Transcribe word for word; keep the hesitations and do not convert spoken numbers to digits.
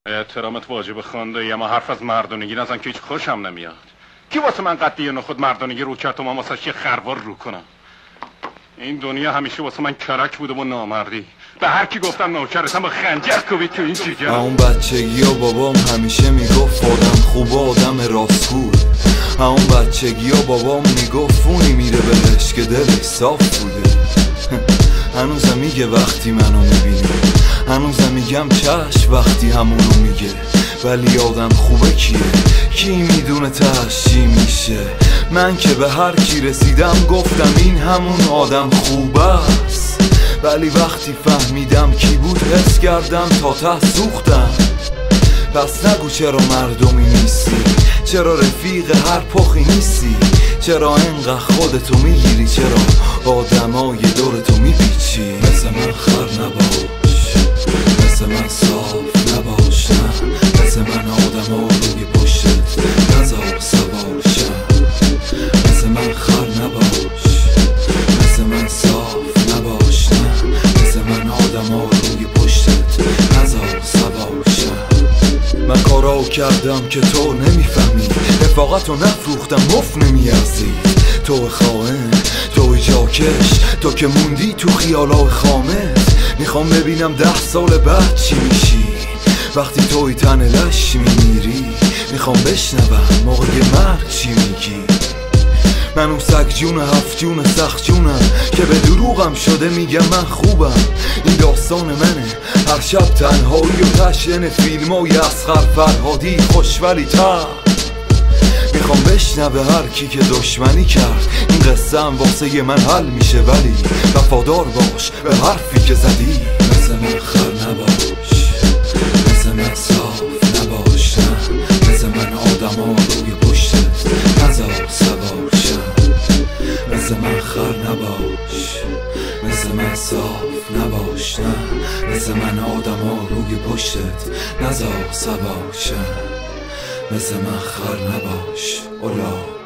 احترامت واجب خونده، اما حرف از مردونگی نزن که هیچ خوشم نمیاد. کی واسه من قدیه نخود مردونگی رو کرد و من واسه یه خروار رو کنم؟ این دنیا همیشه واسه من کرک بوده و نامردی. به هر کی گفتم نوکرتم با خنجر کوبید تو این جیگر. اون بچگی و بابام همیشه میگفت آدم خوب آدم راستگو. اون بچگی و بابام میگفت فونی میره بهش که دلش صاف بوده. هنوزم میگه وقتی منو میبینی، هنوزم میگم چشم وقتی همونو میگه. ولی آدم خوبه کیه؟ کی میدونه تهش چی میشه؟ من که به هر کی رسیدم گفتم این همون آدم خوب است. ولی وقتی فهمیدم کی بود حس کردم تا ته سوختم. پس نگو چرا مردمی نیستی، چرا رفیق هر پخی نیستی، چرا انقدر خودتو میگیری، چرا آدمای دورتو میپیچی. مثل من خر نباش، مثل من صاف نباش، نه مثل من آدم ها روی پشتت نزار سوار شن. مثل من خر نباش، مثل من صاف نباش، نه مثل من آدم ها روی پشتت نزار سوار شن. من کارا کردم که تو نمیفهمی، رفاقتو نفروختم مفت نمیارزی. تو خائن، تو جاکش، تو که موندی تو خیالای خامت. میخوام ببینم ده سال بعد چی میشی وقتی توی تن لش میمیری. میخوام بشنوم موقع مرگ چی میگی. من اون سگ جون هفت جون سخت جونم که به دروغم شده میگم من خوبم. این داستان منه، هر شب تنهایی و تشن فیلم های اصغر فرهادی خوش ولی تر. میخوام بشنوه هر کی که دشمنی کرد. این قصه هم واسه من حل میشه، ولی وفادار باش به حرفی که زدی. مثل من خر نباش، مثل من صاف نباش، نه مثل من آدم ها روی پشتت نزار سوار شن. مثل من خر نباش، مثل من صاف نباش، نه مثل من آدم ها روی پشتت نزار سوار شن. مثل من خر نباش اولا.